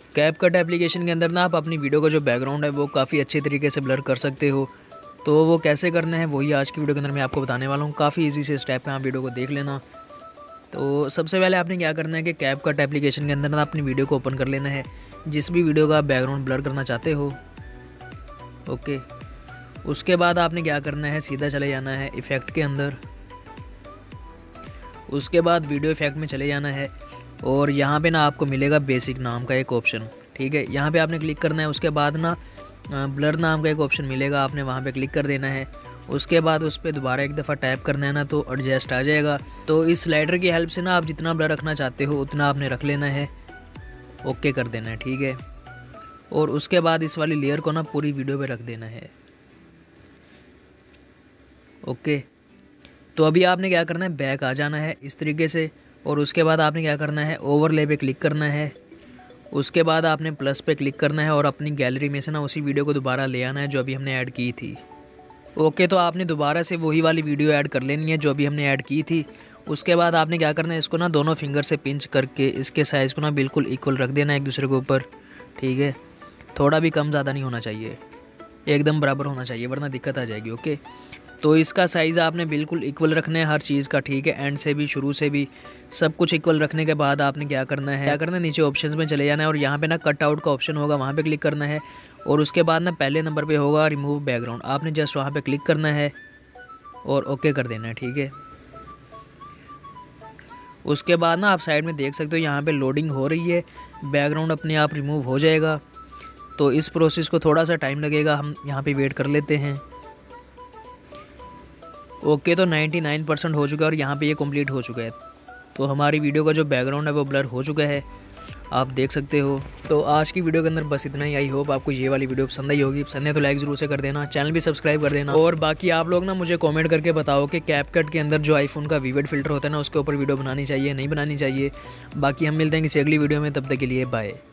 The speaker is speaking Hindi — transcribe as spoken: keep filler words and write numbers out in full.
कैपकट एप्लीकेशन के अंदर ना आप अपनी वीडियो का जो बैकग्राउंड है वो काफ़ी अच्छे तरीके से ब्लर कर सकते हो। तो वो कैसे करना है वही आज की वीडियो के अंदर मैं आपको बताने वाला हूँ। काफ़ी इजी से स्टेप है, आप वीडियो को देख लेना। तो सबसे पहले आपने क्या करना है कि कैपकट एप्लीकेशन के अंदर ना अपनी वीडियो को ओपन कर लेना है, जिस भी वीडियो का आप बैकग्राउंड ब्लर करना चाहते हो। ओके, उसके बाद आपने क्या करना है, सीधा चले जाना है इफ़ेक्ट के अंदर। उसके बाद वीडियो इफ़ेक्ट में चले जाना है और यहाँ पे ना आपको मिलेगा बेसिक नाम का एक ऑप्शन। ठीक है, यहाँ पे आपने क्लिक करना है। उसके बाद ना ब्लर नाम का एक ऑप्शन मिलेगा, आपने वहाँ पे क्लिक कर देना है। उसके बाद उस पर दोबारा एक दफ़ा टैप करना है ना तो एडजस्ट आ जाएगा। तो इस स्लाइडर की हेल्प से ना आप जितना ब्लर रखना चाहते हो उतना आपने रख लेना है, ओके कर देना है। ठीक है, और उसके बाद इस वाली लेयर को ना पूरी वीडियो पे रख देना है। ओके, तो अभी आपने क्या करना है, बैक आ जाना है इस तरीके से। और उसके बाद आपने क्या करना है, ओवरले पे क्लिक करना है। उसके बाद आपने प्लस पे क्लिक करना है और अपनी गैलरी में से ना उसी वीडियो को दोबारा ले आना है जो अभी हमने ऐड की थी। ओके, तो आपने दोबारा से वही वाली वीडियो ऐड कर लेनी है जो अभी हमने ऐड की थी। उसके बाद आपने क्या करना है, इसको ना दोनों फिंगर से पिंच करके इसके साइज़ को ना बिल्कुल इक्वल रख देना है एक दूसरे के ऊपर। ठीक है, थोड़ा भी कम ज़्यादा नहीं होना चाहिए, एकदम बराबर होना चाहिए वरना दिक्कत आ जाएगी। ओके, तो इसका साइज़ आपने बिल्कुल इक्वल रखना है हर चीज़ का। ठीक है, एंड से भी शुरू से भी सब कुछ इक्वल रखने के बाद आपने क्या करना है, क्या करना है, नीचे ऑप्शंस में चले जाना है और यहाँ पे ना कट आउट का ऑप्शन होगा, वहाँ पे क्लिक करना है। और उसके बाद ना पहले नंबर पे होगा रिमूव बैकग्राउंड, आपने जस्ट वहाँ पे क्लिक करना है और ओके कर देना है। ठीक है, उसके बाद ना आप साइड में देख सकते हो यहाँ पे लोडिंग हो रही है, बैकग्राउंड अपने आप रिमूव हो जाएगा। तो इस प्रोसेस को थोड़ा सा टाइम लगेगा, हम यहाँ पे वेट कर लेते हैं। ओके, तो निन्यानवे परसेंट हो चुका है और यहाँ पे ये कंप्लीट हो चुका है। तो हमारी वीडियो का जो बैकग्राउंड है वो ब्लर हो चुका है, आप देख सकते हो। तो आज की वीडियो के अंदर बस इतना ही। आई होप आपको ये वाली वीडियो पसंद आई होगी। पसंद है तो लाइक ज़रूर से कर देना, चैनल भी सब्सक्राइब कर देना। और बाकी आप लोग ना मुझे कमेंट करके बताओ कि कैपकट के अंदर जो आईफोन का विविड फ़िल्टर होता है ना उसके ऊपर वीडियो बनानी चाहिए नहीं बनानी चाहिए। बाकी हम मिलते हैं किसी अगली वीडियो में, तब तक के लिए बाय।